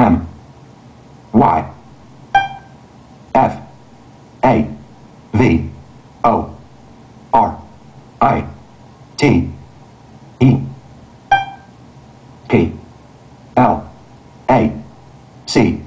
M Y F A V O R I T E P L A C